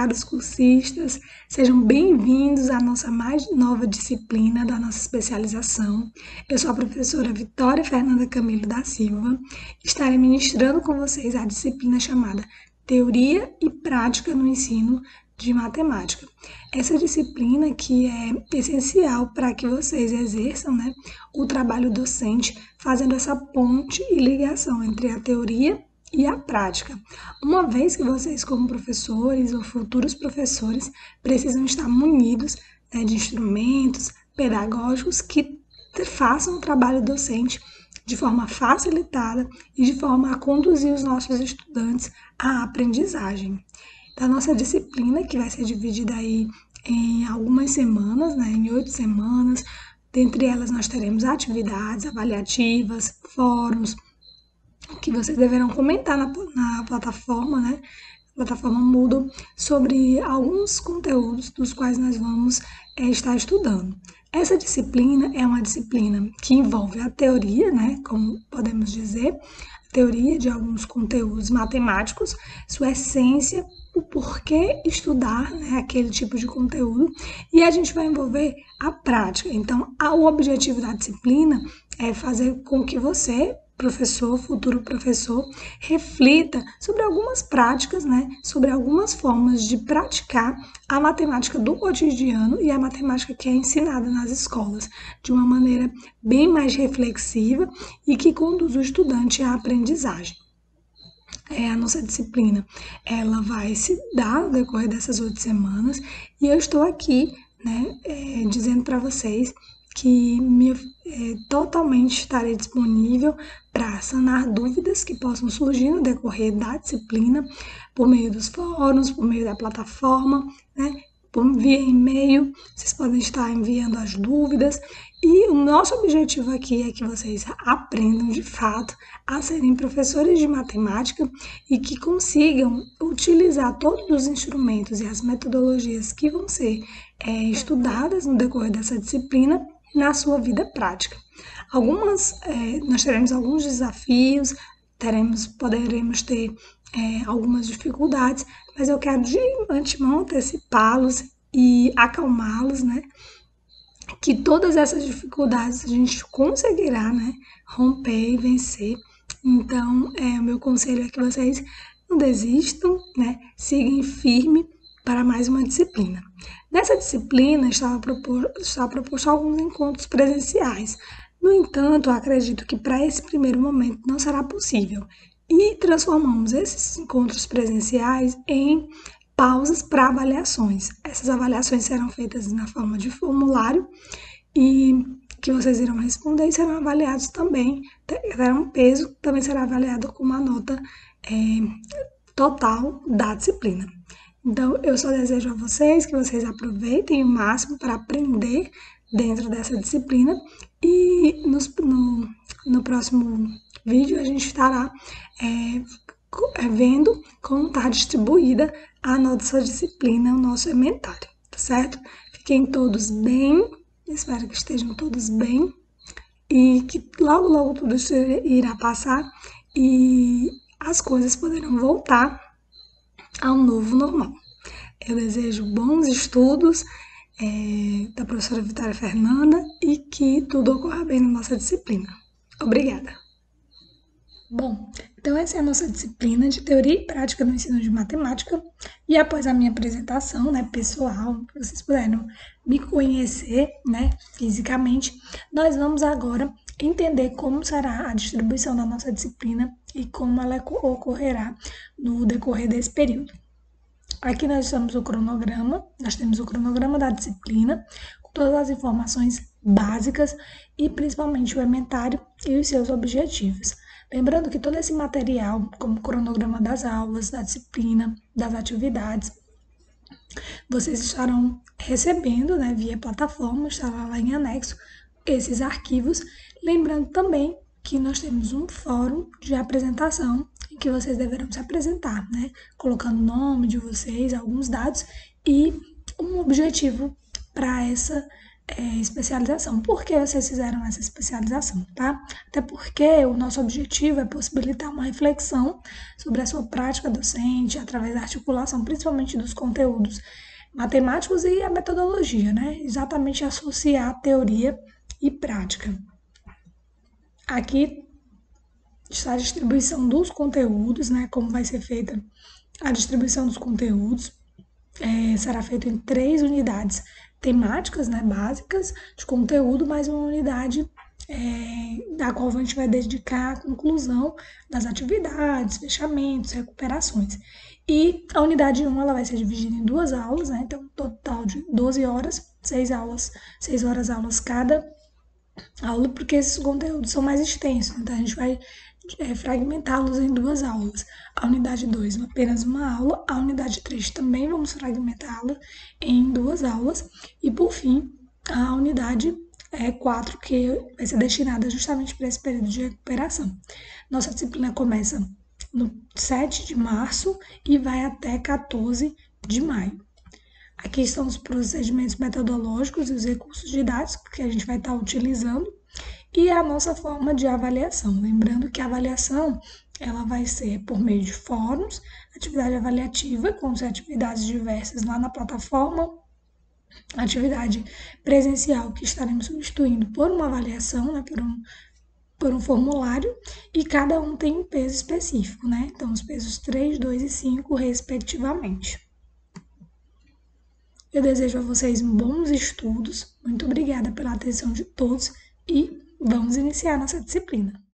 caros cursistas, sejam bem-vindos à nossa mais nova disciplina da nossa especialização. Eu sou a professora Vitória Fernanda Camilo da Silva, estarei ministrando com vocês a disciplina chamada Teoria e Prática no Ensino de Matemática. Essa disciplina que é essencial para que vocês exerçam, o trabalho docente, fazendo essa ponte e ligação entre a teoria e a prática, uma vez que vocês, como professores ou futuros professores, precisam estar munidos de instrumentos pedagógicos que façam o trabalho docente de forma facilitada e de forma a conduzir os nossos estudantes à aprendizagem. Da nossa disciplina, que vai ser dividida aí em algumas semanas, em 8 semanas, dentre elas nós teremos atividades avaliativas, fóruns, que vocês deverão comentar na plataforma, plataforma Moodle, sobre alguns conteúdos dos quais nós vamos estar estudando. Essa disciplina é uma disciplina que envolve a teoria, como podemos dizer, a teoria de alguns conteúdos matemáticos, sua essência, o porquê estudar aquele tipo de conteúdo, e a gente vai envolver a prática. Então, o objetivo da disciplina é fazer com que você, professor, futuro professor, reflita sobre algumas práticas, sobre algumas formas de praticar a matemática do cotidiano e a matemática que é ensinada nas escolas, de uma maneira bem mais reflexiva e que conduz o estudante à aprendizagem. A nossa disciplina, ela vai se dar no decorrer dessas 8 semanas e eu estou aqui, dizendo para vocês que totalmente estarei disponível para sanar dúvidas que possam surgir no decorrer da disciplina, por meio dos fóruns, por meio da plataforma, via e-mail, vocês podem estar enviando as dúvidas. E o nosso objetivo aqui é que vocês aprendam de fato a serem professores de matemática e que consigam utilizar todos os instrumentos e as metodologias que vão ser estudadas no decorrer dessa disciplina na sua vida prática. Nós teremos alguns desafios, poderemos ter algumas dificuldades, mas eu quero de antemão antecipá-los e acalmá-los, que todas essas dificuldades a gente conseguirá, romper e vencer. Então, o meu conselho é que vocês não desistam, sigam firme para mais uma disciplina. Nessa disciplina, está proposto alguns encontros presenciais. No entanto, eu acredito que para esse primeiro momento não será possível. E transformamos esses encontros presenciais em pausas para avaliações. Essas avaliações serão feitas na forma de formulário e que vocês irão responder e serão avaliados também, terão peso, também será avaliado com uma nota total da disciplina. Então, eu só desejo a vocês que vocês aproveitem o máximo para aprender dentro dessa disciplina e no próximo vídeo a gente estará vendo como está distribuída a nossa disciplina, o nosso inventário, tá certo? Fiquem todos bem, espero que estejam todos bem e que logo, logo tudo isso irá passar e as coisas poderão voltar ao novo normal. Eu desejo bons estudos da professora Vitória Fernanda e que tudo ocorra bem na nossa disciplina. Obrigada! Bom, então essa é a nossa disciplina de Teoria e Prática no Ensino de Matemática e após a minha apresentação pessoal, que vocês puderam me conhecer fisicamente, nós vamos agora entender como será a distribuição da nossa disciplina e como ela ocorrerá no decorrer desse período. Aqui nós temos o cronograma da disciplina, com todas as informações básicas e principalmente o inventário e os seus objetivos. Lembrando que todo esse material, como o cronograma das aulas, da disciplina, das atividades, vocês estarão recebendo via plataforma, estará lá em anexo esses arquivos. Lembrando também que nós temos um fórum de apresentação em que vocês deverão se apresentar, colocando o nome de vocês, alguns dados e um objetivo para essa especialização. Por que vocês fizeram essa especialização, tá? Até porque o nosso objetivo é possibilitar uma reflexão sobre a sua prática docente através da articulação, principalmente dos conteúdos matemáticos e a metodologia, né? Exatamente associar teoria e prática. Aqui está a distribuição dos conteúdos, né? Como vai ser feita a distribuição dos conteúdos. Será feito em 3 unidades temáticas, né, básicas de conteúdo, mais uma unidade da qual a gente vai dedicar a conclusão das atividades, fechamentos, recuperações. E a unidade 1 ela vai ser dividida em 2 aulas, né, então um total de 12 horas, 6 aulas, 6 horas aulas cada aula, porque esses conteúdos são mais extensos, então a gente vai fragmentá-los em 2 aulas. A unidade 2, apenas uma aula. A unidade 3 também vamos fragmentá-la em 2 aulas. E, por fim, a unidade 4, que vai ser destinada justamente para esse período de recuperação. Nossa disciplina começa no 7 de março e vai até 14 de maio. Aqui estão os procedimentos metodológicos e os recursos didáticos que a gente vai estar utilizando e a nossa forma de avaliação. Lembrando que a avaliação ela vai ser por meio de fóruns, atividade avaliativa, com atividades diversas lá na plataforma, atividade presencial que estaremos substituindo por uma avaliação, né, por um formulário, e cada um tem um peso específico, né? Então, os pesos 3, 2 e 5, respectivamente. Eu desejo a vocês bons estudos, muito obrigada pela atenção de todos e vamos iniciar nossa disciplina.